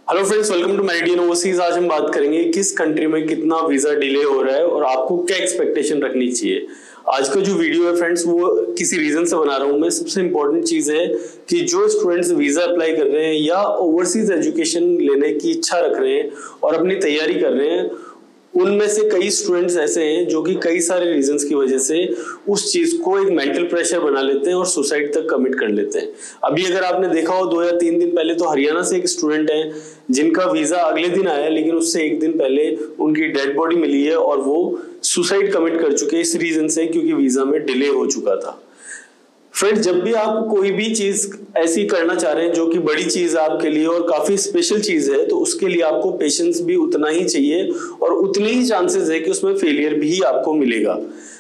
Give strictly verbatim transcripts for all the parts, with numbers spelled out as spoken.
Hello friends, welcome to Meridian overseas. आज हम बात करेंगे किस कंट्री में कितना वीजा डिले हो रहा है और आपको क्या एक्सपेक्टेशन रखनी चाहिए। आज का जो वीडियो है फ्रेंड्स वो किसी रीजन से बना रहा हूं मैं। सबसे इंपॉर्टेंट चीज है कि जो स्टूडेंट्स वीजा अप्लाई कर रहे हैं या ओवरसीज एजुकेशन लेने की इच्छा रख रहे हैं और अपनी तैयारी कर रहे हैं, उनमें से कई स्टूडेंट्स ऐसे हैं जो कि कई सारे रीजंस की वजह से उस चीज को एक मेंटल प्रेशर बना लेते हैं और सुसाइड तक कमिट कर लेते हैं। अभी अगर आपने देखा हो दो या तीन दिन पहले तो हरियाणा से एक स्टूडेंट है जिनका वीजा अगले दिन आया, लेकिन उससे एक दिन पहले उनकी डेड बॉडी मिली है और वो सुसाइड कमिट कर चुके हैं इस रीजन से, क्योंकि वीजा में डिले हो चुका था। फ्रेंड्स, जब भी आप कोई भी चीज ऐसी करना चाह रहे हैं जो कि बड़ी चीज है आपके लिए और काफी स्पेशल चीज है, तो उसके लिए आपको पेशेंस भी उतना ही चाहिए और उतने ही चांसेस है कि उसमें फेलियर भी आपको मिलेगा।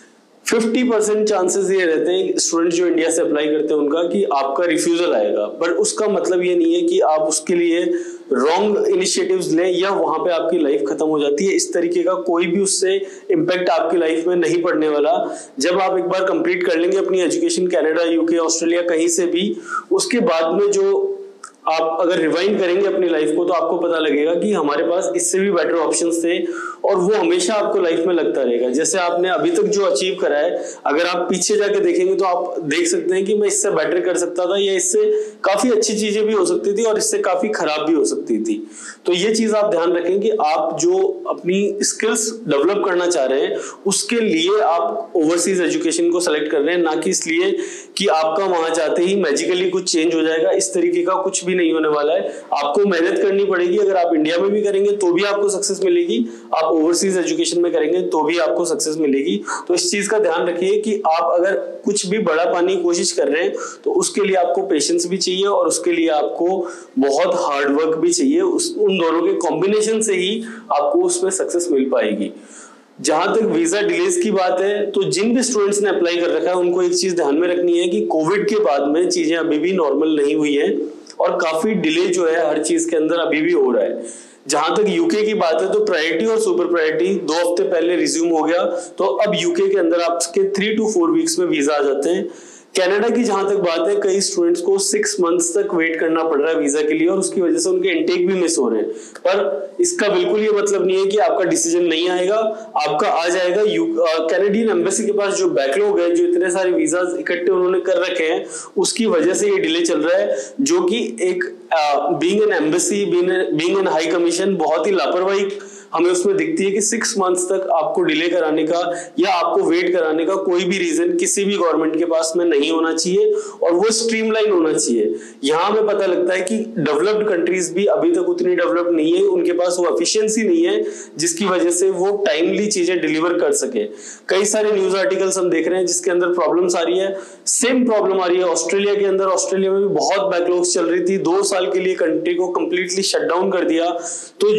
पचास परसेंट चांसेस ये रहते हैं स्टूडेंट जो इंडिया से अप्लाई करते हैं उनका कि आपका रिफ्यूजल आएगा, बट उसका मतलब ये नहीं है कि आप उसके लिए रॉन्ग इनिशिएटिव्स लें या वहां पे आपकी लाइफ खत्म हो जाती है। इस तरीके का कोई भी उससे इम्पैक्ट आपकी लाइफ में नहीं पड़ने वाला। जब आप एक बार कंप्लीट कर लेंगे अपनी एजुकेशन कनाडा, यूके, ऑस्ट्रेलिया कहीं से भी, उसके बाद में जो आप अगर रिवाइंड करेंगे अपनी लाइफ को तो आपको पता लगेगा कि हमारे पास इससे भी बेटर ऑप्शंस थे और वो हमेशा आपको लाइफ में लगता रहेगा। जैसे आपने अभी तक जो अचीव करा है, अगर आप पीछे जाके देखेंगे तो आप देख सकते हैं कि मैं इससे बेटर कर सकता था या इससे काफी अच्छी चीजें भी हो सकती थी और इससे काफी खराब भी हो सकती थी। तो ये चीज आप ध्यान रखें कि आप जो अपनी स्किल्स डेवलप करना चाह रहे हैं उसके लिए आप ओवरसीज एजुकेशन को सेलेक्ट कर रहे हैं, ना कि इसलिए कि आपका वहां जाते ही मैजिकली कुछ चेंज हो जाएगा। इस तरीके का कुछ भी नहीं होने वाला है। आपको मेहनत करनी पड़ेगी। अगर आप इंडिया में भी करेंगे तो भी आपको सक्सेस मिलेगी, आप ओवरसीज एजुकेशन में करेंगे तो भी आपको सक्सेस मिलेगी। तो इस चीज का ध्यान रखिए कि आप अगर कुछ भी बड़ा पाने की कोशिश कर रहे हैं तो उसके लिए आपको पेशेंस भी चाहिए और उसके लिए आपको बहुत हार्ड वर्क भी चाहिए। उस उन दोनों के कॉम्बिनेशन से ही आपको उसमें सक्सेस मिल पाएगी। जहां तक वीजा डिलेज की बात है, तो जिन भी स्टूडेंट्स ने अप्लाई कर रखा है उनको एक चीज ध्यान में रखनी है कि कोविड के बाद में चीजें अभी भी नॉर्मल नहीं हुई है और काफी डिले जो है हर चीज के अंदर अभी भी हो रहा है। जहां तक यूके की बात है तो प्रायोरिटी और सुपर प्रायोरिटी दो हफ्ते पहले रिज्यूम हो गया, तो अब यूके के अंदर आपके थ्री टू फोर वीक्स में वीजा आ जाते हैं। कनाडा की जहां तक बात है, कई स्टूडेंट्स को सिक्स मंथ्स तक वेट करना पड़ रहा है वीजा के लिए और उसकी वजह से उनके इनटेक भी मिस हो रहे हैं। पर इसका बिल्कुल ये मतलब नहीं है कि आपका डिसीजन नहीं आएगा, आपका आ जाएगा। कैनेडियन एम्बेसी के पास जो बैकलॉग है, जो इतने सारे वीजा इकट्ठे उन्होंने कर रखे हैं, उसकी वजह से ये डिले चल रहा है, जो कि एक being an embassy, being an high commission बहुत ही लापरवाही हमें उसमें दिखती है कि सिक्स मंथ्स तक आपको डिले कराने का या आपको वेट कराने का कोई भी रीजन किसी भी गवर्नमेंट के पास में नहीं होना चाहिए और वो स्ट्रीमलाइन होना चाहिए। यहां हमें पता लगता है कि डेवलप्ड कंट्रीज भी अभी तक उतनी डेवलप नहीं है, उनके पास वो एफिशिएंसी नहीं है जिसकी वजह से वो टाइमली चीजें डिलीवर कर सके। कई सारे न्यूज आर्टिकल्स हम देख रहे हैं जिसके अंदर प्रॉब्लम्स आ रही है। सेम प्रॉब्लम आ रही है ऑस्ट्रेलिया के अंदर। ऑस्ट्रेलिया में भी बहुत बैकलॉग्स चल रही थी, दो साल के लिए कंट्री को कंप्लीटली शट डाउन कर दिया। तो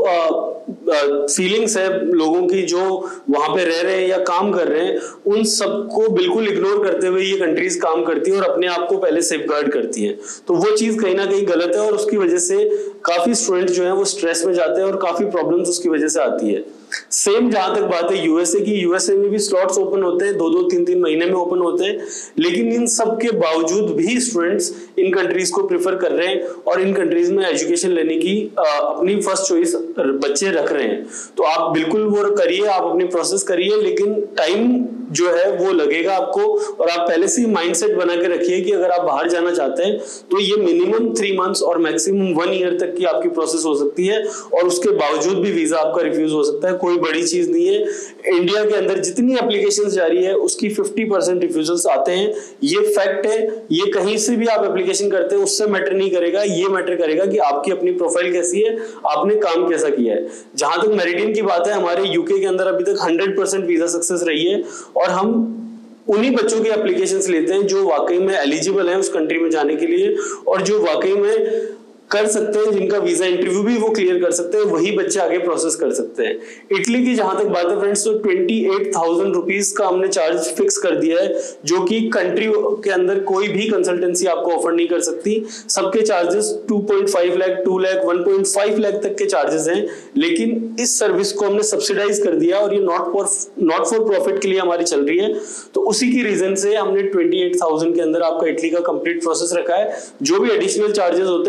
जो फीलिंग्स है लोगों की जो वहां पे रह रहे हैं या काम कर रहे हैं, उन सबको बिल्कुल इग्नोर करते हुए ये कंट्रीज काम करती है और अपने आप को पहले सेफगार्ड करती है। तो वो चीज कहीं ना कहीं गलत है और उसकी वजह से काफी स्टूडेंट जो है वो स्ट्रेस में जाते हैं और काफी प्रॉब्लम्स उसकी वजह से आती है। सेम जहां तक बात है यूएसए की, यूएसए में भी स्लॉट्स ओपन होते हैं, दो दो तीन तीन महीने में ओपन होते हैं, लेकिन इन सब के बावजूद भी स्टूडेंट्स इन कंट्रीज को प्रेफर कर रहे हैं और इन कंट्रीज में एजुकेशन लेने की आ, अपनी फर्स्ट चॉइस बच्चे रख रहे हैं। तो आप बिल्कुल वो करिए, आप अपनी प्रोसेस करिए, लेकिन टाइम जो है वो लगेगा आपको और आप पहले से ही माइंडसेट बना के रखिए कि अगर आप बाहर जाना चाहते हैं तो ये मिनिमम थ्री मंथ्स और मैक्सिमम वन ईयर तक की आपकी प्रोसेस हो सकती है और उसके बावजूद भी वीजा आपका रिफ्यूज हो सकता है। कोई बड़ी चीज नहीं है। इंडिया के अंदर जितनी एप्लीकेशंस जारी है उसकी फिफ्टी परसेंट रिफ्यूजल्स आते हैं, ये फैक्ट है। ये कहीं से भी आप एप्लीकेशन करते हैं उससे मैटर नहीं करेगा, ये मैटर करेगा कि आपकी अपनी प्रोफाइल कैसी है, आपने काम कैसा किया है। जहां तक मेरिडियन की बात है, हमारे यूके के अंदर अभी तक हंड्रेड परसेंट वीजा सक्सेस रही है और हम उन्हीं बच्चों के एप्लीकेशंस लेते हैं जो वाकई में एलिजिबल हैं उस कंट्री में जाने के लिए और जो वाकई में कर सकते हैं, जिनका वीजा इंटरव्यू भी वो क्लियर कर सकते हैं, वही बच्चे आगे प्रोसेस कर सकते हैं। इटली की जहां तक बात है फ्रेंड्स, तो ट्वेंटी एट थाउजेंड रुपीज का हमने चार्ज फिक्स कर दिया है, जो कि कंट्री के अंदर कोई भी कंसल्टेंसी आपको ऑफर नहीं कर सकती। सबके charges two point five lakh, two lakh, one point five lakh तक के चार्जेस हैं, लेकिन इस सर्विस को हमने सब्सिडाइज कर दिया और ये not for not for profit के लिए हमारी चल रही है। तो उसी की रीजन से हमने ट्वेंटी एट थाउजेंड के अंदर आपका इटली का कंप्लीट प्रोसेस रखा है। जो भी एडिशनल चार्जेस होते हैं, पोस्ट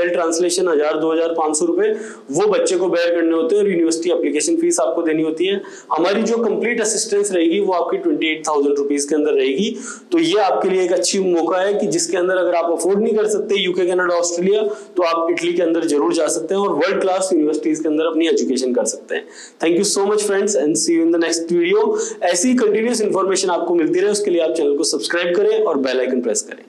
सेल्फ ट्रांसलेशन हजार दो हजार पांच सौ रुपए वो बच्चे को बेयर करने होते हैं और यूनिवर्सिटी एप्लीकेशन फीस आपको देनी होती है। हमारी जो कंप्लीट असिस्टेंस रहेगी वो आपकी ट्वेंटी एट थाउजेंड रुपीज के अंदर रहेगी। तो ये आपके लिए एक अच्छी मौका है कि जिसके अंदर अगर आप अफोर्ड नहीं कर सकते यूके, कनाडा, ऑस्ट्रेलिया, तो आप इटली के अंदर जरूर जा सकते हैं और वर्ल्ड क्लास यूनिवर्सिटीज के अंदर अपनी एजुकेशन कर सकते हैं। Thank you so much friends and see you in the next video. ऐसी कंटिन्यूस इंफॉर्मेशन आपको मिलती रहे उसके लिए आप चैनल को सब्सक्राइब करें और बेल आइकन प्रेस करें।